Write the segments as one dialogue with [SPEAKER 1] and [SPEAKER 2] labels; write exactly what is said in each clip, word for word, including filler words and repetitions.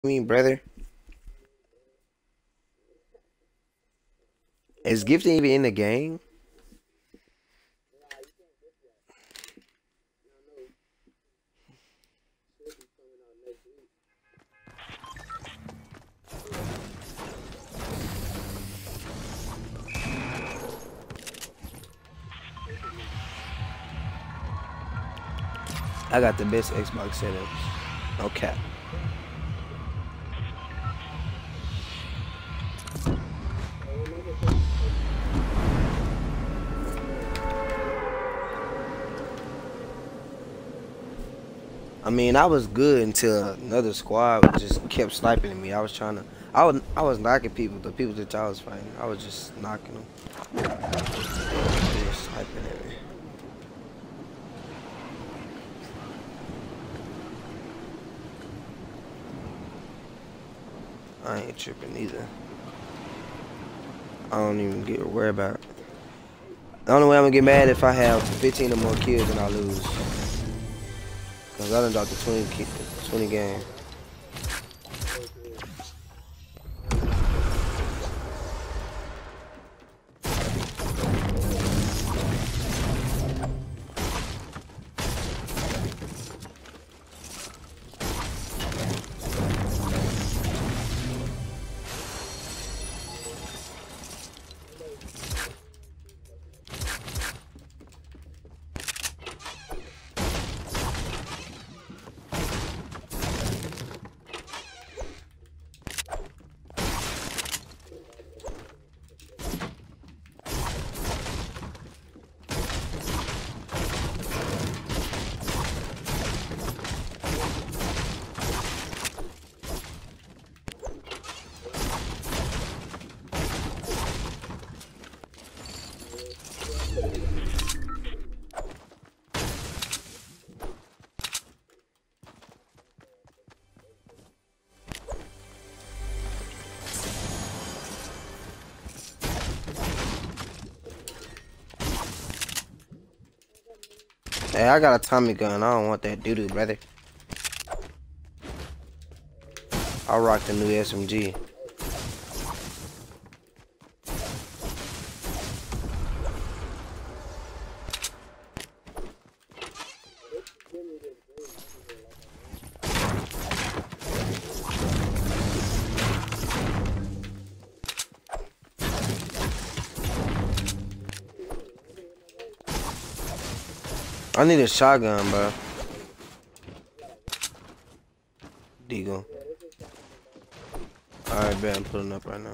[SPEAKER 1] Me, brother. Is gifting even in the game? I got the best Xbox setups. No cap. I mean, I was good until another squad just kept sniping at me. I was trying to, I was, I was knocking people. The people that I was fighting, I was just knocking them. They were sniping at me. I ain't tripping either. I don't even get worried about it. The only way I'm gonna get mad if I have fifteen or more kills and I lose. Cause I done dropped the twenty, twenty game. Hey, I got a Tommy gun. I don't want that doo-doo, brother. I rock the new S M G. I need a shotgun, bro. Deagle. Alright, bet I'm pulling up right now.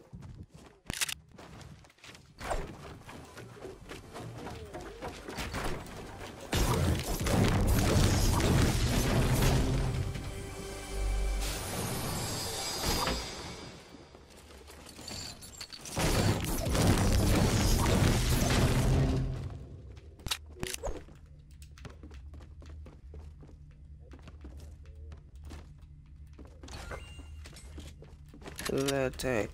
[SPEAKER 1] Look at that attack.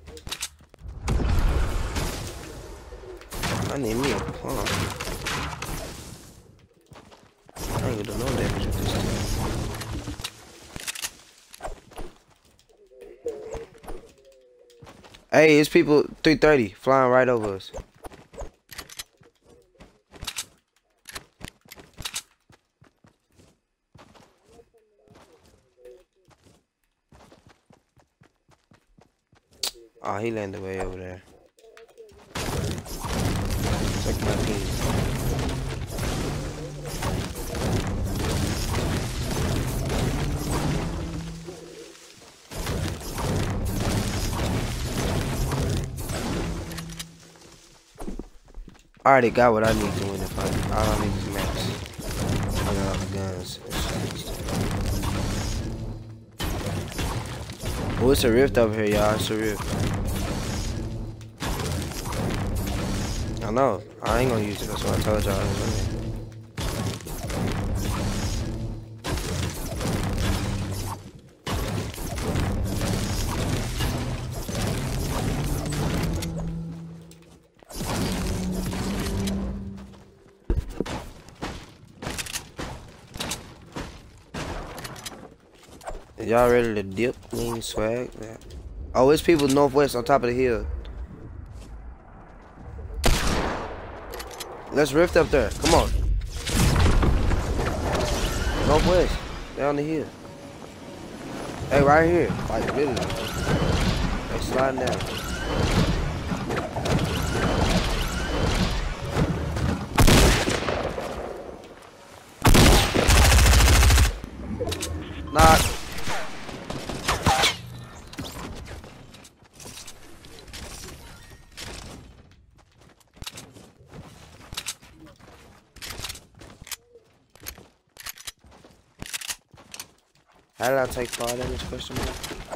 [SPEAKER 1] I need me a pump. I ain't gonna do no damage with this thing. Hey, it's people three thirty flying right over us. Oh, he landed way over there. Check my team. I already got what I need to win the fight. All I need is max. I got all the guns. Oh, it's a rift over here, y'all. It's a rift. I know. I ain't gonna use it. That's what I told y'all. Y'all ready to dip? Lean swag. Yeah. Oh, it's people northwest on top of the hill. Let's rift up there. Come on. Northwest. Down the hill. Hey, right here. Like, really. Hey, sliding down. Knock. How did I take fall damage, question mark?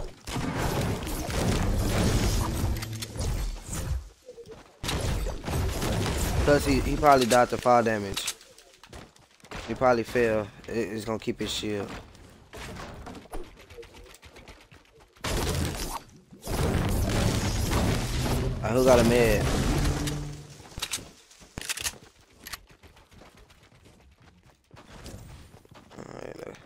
[SPEAKER 1] Plus, he, he probably died to fall damage. He probably fell. It, it's gonna keep his shield. Alright, who got a med? Alright,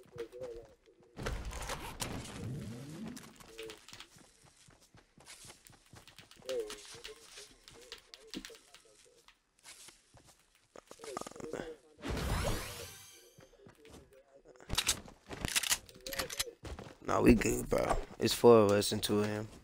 [SPEAKER 1] no, we good, bro. It's four of us and two of him.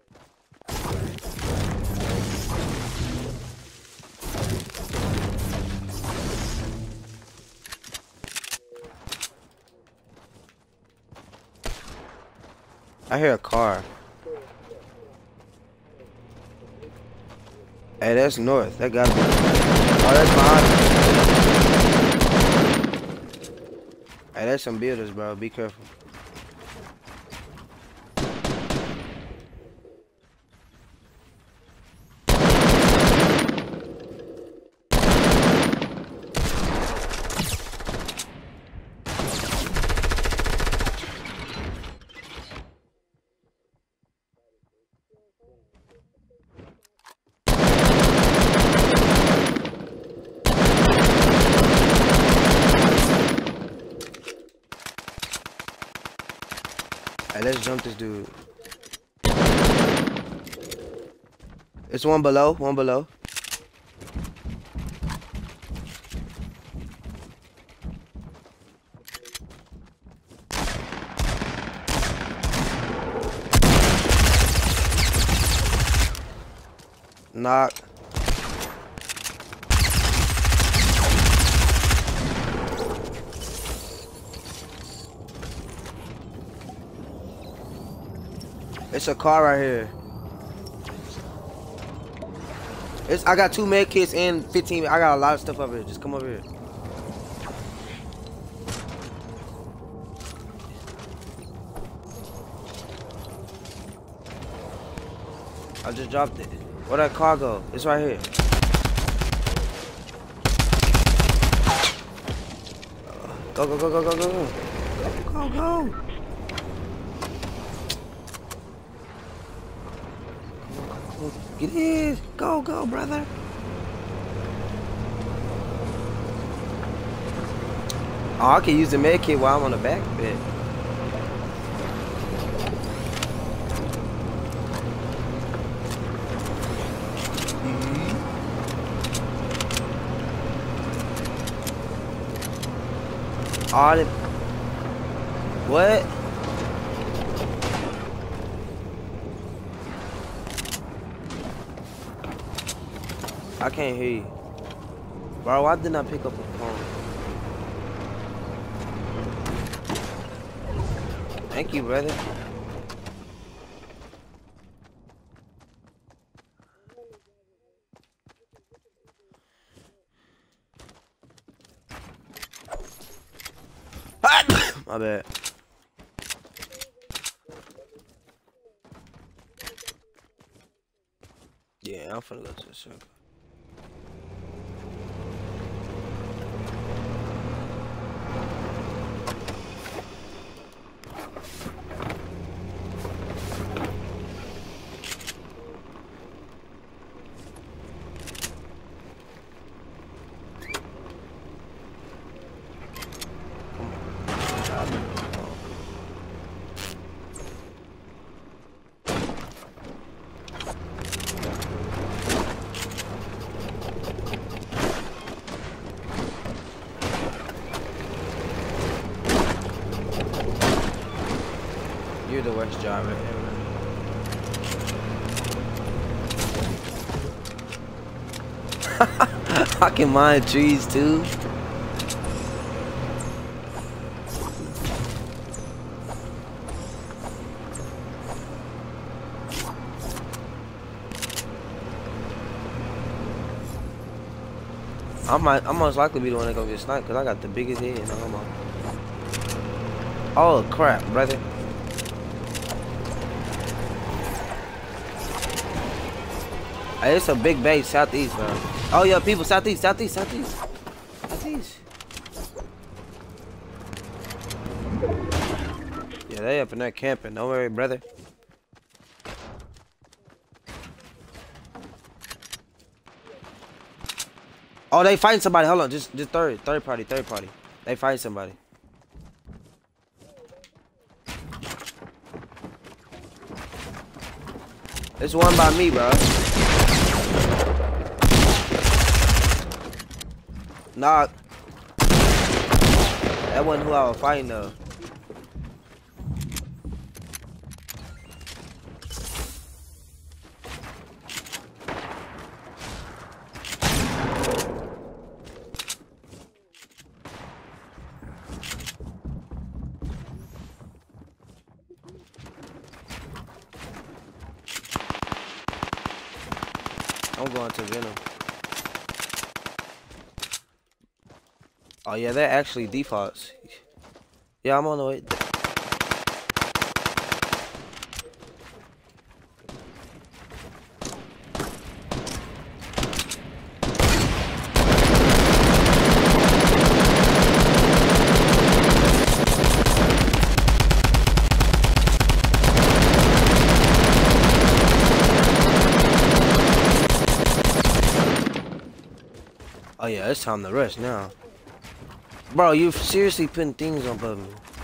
[SPEAKER 1] I hear a car. Hey, that's north. That gotta be. Oh, that's behind me. Hey, that's some builders, bro. Be careful. Hey, let's jump this dude. It's one below, one below. Knock. It's a car right here. It's I got two med kits and fifteen. I got a lot of stuff over here. Just come over here. I just dropped it. Where that car go? It's right here. Go, go, go, go, go, go, go. Go, go. Get in. Go, go, brother. Oh, I can use the med kit while I'm on the back bit. All the what? I can't hear you. Bro, why didn't I pick up a phone? Thank you, brother. My bad. Yeah, I'm finna go to the circle. You're the worst driver ever. I can mine trees too. I might, I most likely be the one that gonna get sniped because I got the biggest head. No, I'm on. Oh crap, brother! Hey, it's a big base southeast, man. Oh yeah, people southeast, southeast, southeast, southeast. Yeah, they up in there camping. Don't worry, brother. Oh, they fighting somebody. Hold on, just just third, third party, third party. They fighting somebody. It's one by me, bro. Knock. That wasn't who I was fighting though. I'm going to Venom. Oh yeah, they're actually defaults. Yeah, I'm on the way. Oh yeah, it's time to rush now. Bro, you seriously putting things on above me.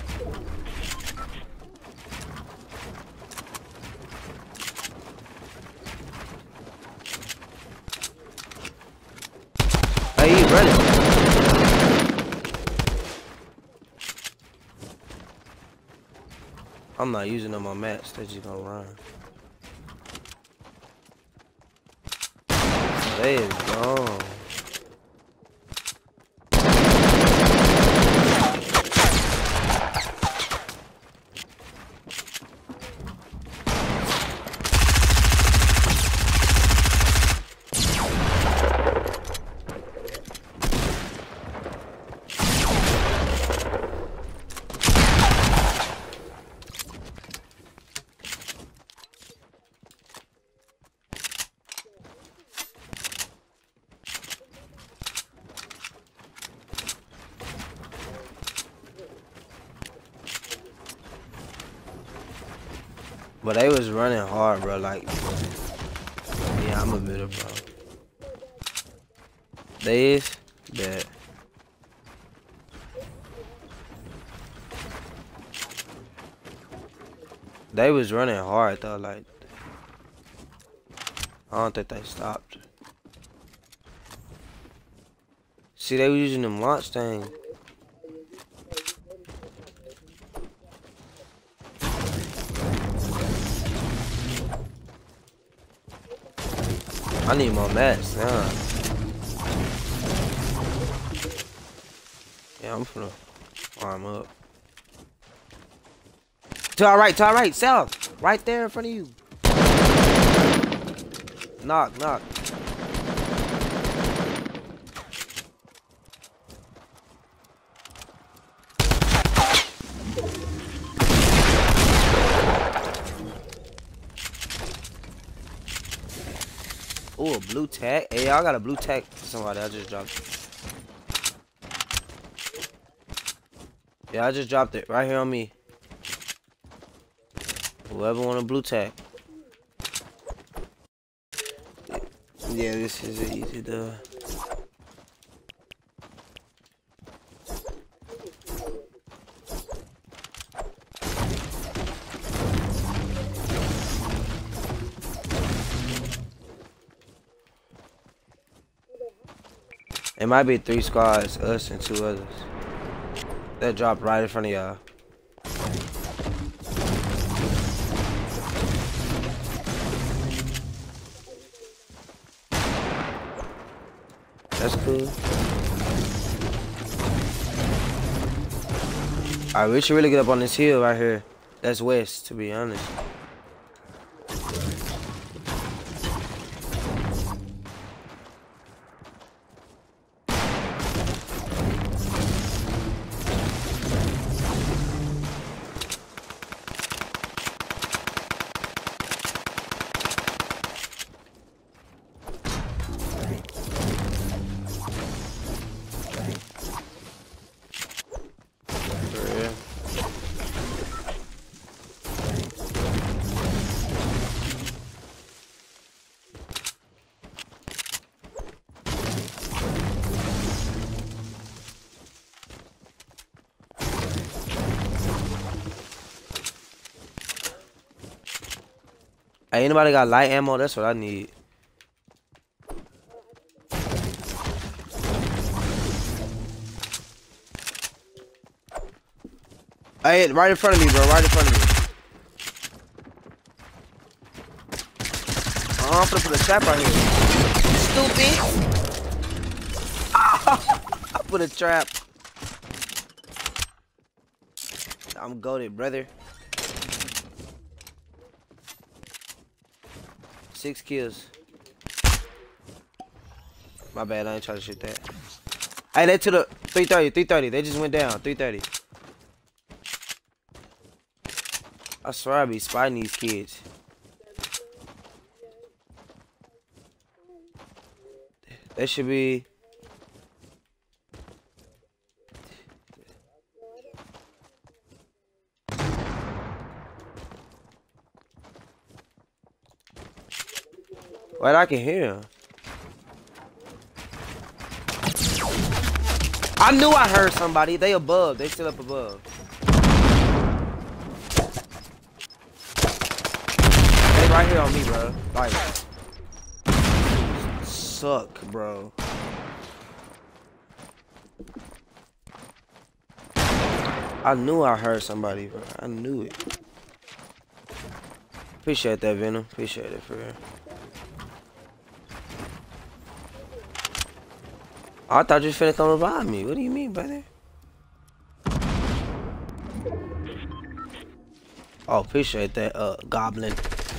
[SPEAKER 1] Hey, you running. I'm not using them on mats, they're just gonna run. They is gone. But they was running hard, bro. Like, yeah, I'm a middle, bro. They is that. They was running hard though. Like, I don't think they stopped. See, they were using them launch things. I need more mats now. Yeah, I'm finna farm up. To our right, to our right, south. Right there in front of you. Knock, knock. Ooh, a blue tag. Hey, I got a blue tag for somebody. I just dropped it. Yeah, I just dropped it right here on me. Whoever want a blue tag. Yeah, this is easy to. It might be three squads, us and two others. That dropped right in front of y'all. That's cool. Alright, we should really get up on this hill right here. That's west, to be honest. Hey, anybody got light ammo? That's what I need. Hey, right in front of me, bro. Right in front of me. Oh, I'm gonna put a trap right here. Stupid. I put a trap. I'm goated, brother. Six kills. My bad, I ain't trying to shoot that. Hey, they to the three thirty, three thirty. They just went down, three thirty. I swear I be spotting these kids. They should be. Wait, I can hear him. I knew I heard somebody. They above. They still up above. They right here on me, bro. Like, suck, bro. I knew I heard somebody, bro. I knew it. Appreciate that, Venom. Appreciate it, for real. I thought you was finna come revive me. What do you mean, brother? Oh, appreciate that, uh, goblin.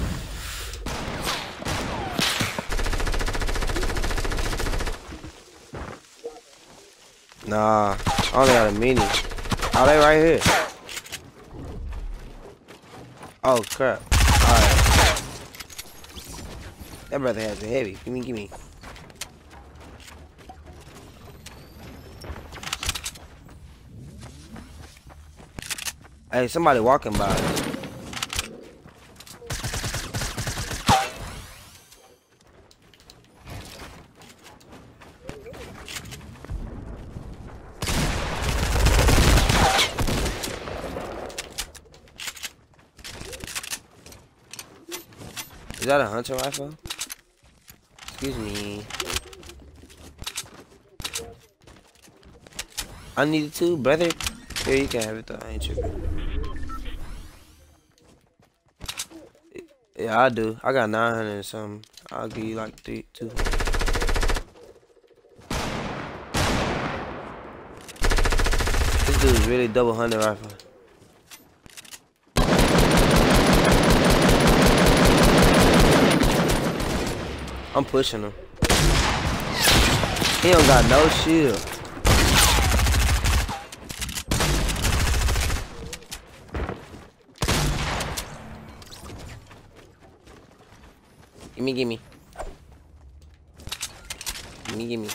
[SPEAKER 1] Nah, I only got a mini. Oh, they right here. Oh, crap. Alright. That brother has a heavy. Gimme, gimme. Hey, somebody walking by. Is that a hunter rifle? Excuse me. I need it too, brother. Here, you can have it though. I ain't tripping. Yeah, I do. I got nine hundred and something. I'll give you like three, two. This dude's really double hunter rifle. I'm pushing him. He don't got no shield. Gimme, gimme. Gimme, gimme.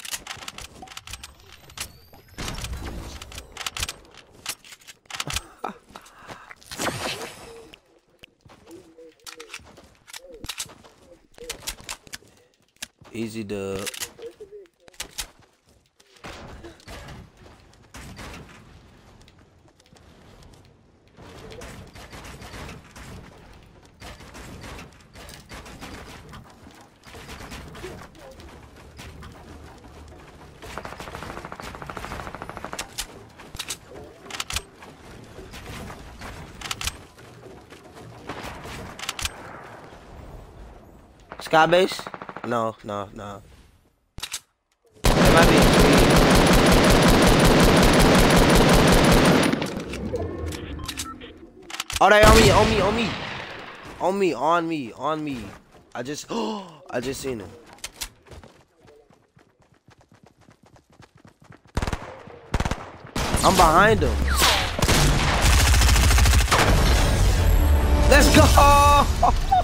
[SPEAKER 1] Easy dub. Sky base? No, no, no. Oh, they on me, on me, on me. On me, on me, on me. I just, oh, I just seen him. I'm behind him. Let's go.